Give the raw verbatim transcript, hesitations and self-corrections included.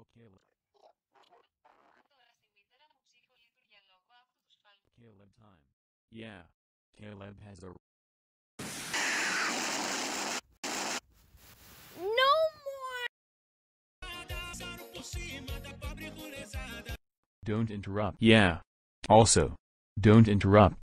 Oh, Caleb. Caleb time. Yeah. Caleb has a... No more! Don't interrupt. Yeah. Also, don't interrupt.